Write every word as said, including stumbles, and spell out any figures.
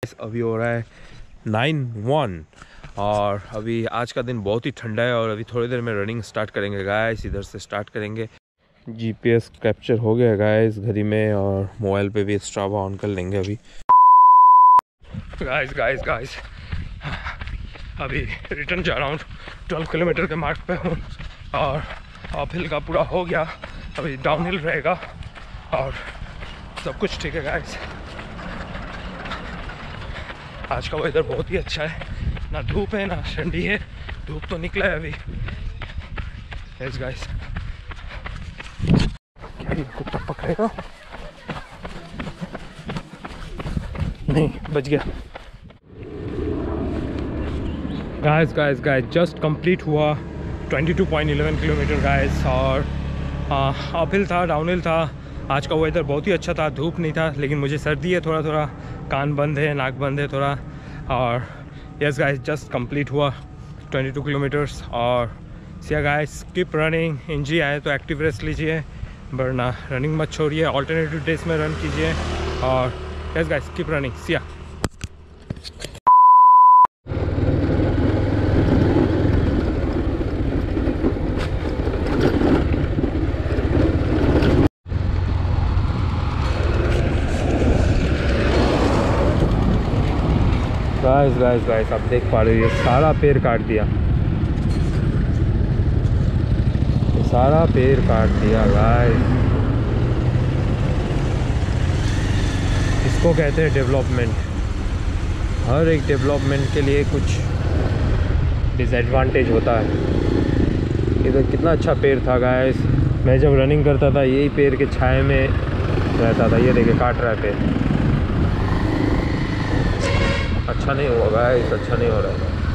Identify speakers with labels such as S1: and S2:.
S1: अभी हो रहा है नाइन वन और अभी आज का दिन बहुत ही ठंडा है और अभी थोड़ी देर में रनिंग स्टार्ट करेंगे गाइस। इधर से स्टार्ट करेंगे। जीपीएस कैप्चर हो गया गाइस घड़ी में और मोबाइल पे भी स्ट्रावा ऑन कर लेंगे अभी। गाइस गाइस गाइस अभी रिटर्न जा रहा हूँ। ट्वेल्व किलोमीटर के मार्क पे हूँ और अपहिल का पूरा हो गया। अभी डाउनहिल रहेगा और सब कुछ ठीक है गाइस। आज का वेदर बहुत ही अच्छा है, ना धूप है ना ठंडी है। धूप तो निकला है अभी। यस गाइस, क्या ये कुत्ता पकड़ेगा? नहीं, बच गया। Guys guys guys just complete हुआ बाईस पॉइंट एक एक किलोमीटर गाइस और अपहिल था, डाउनहिल था। आज का वेदर बहुत ही अच्छा था, धूप नहीं था, लेकिन मुझे सर्दी है थोड़ा थोड़ा, कान बंद है, नाक बंद है थोड़ा। और यस गाइस जस्ट कंप्लीट हुआ बाईस किलोमीटर्स। और see ya guys keep running. Injury आए तो एक्टिव रेस्ट लीजिए, वरना रनिंग मत छोड़िए, ऑल्टरनेटिव डेज में रन कीजिए। और yes guys keep running. See ya guys guys guys आप देख पा रहे हो, ये सारा पेड़ काट दिया, ये सारा पेड़ काट दिया गाइस। इसको कहते हैं डेवलपमेंट। हर एक डेवलपमेंट के लिए कुछ डिसएडवांटेज होता है। इधर कितना अच्छा पेड़ था गाइस, मैं जब रनिंग करता था यही पेड़ के छाए में रहता था। ये देखिए काट रहा है पेड़। अच्छा नहीं हुआ गाइस, अच्छा नहीं हो रहा है।